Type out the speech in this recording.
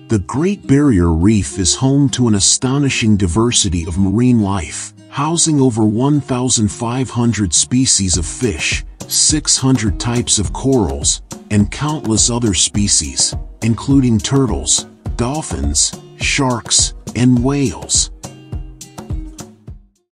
The Great Barrier Reef is home to an astonishing diversity of marine life, housing over 1,500 species of fish, 600 types of corals, and countless other species, including turtles, dolphins, sharks, and whales.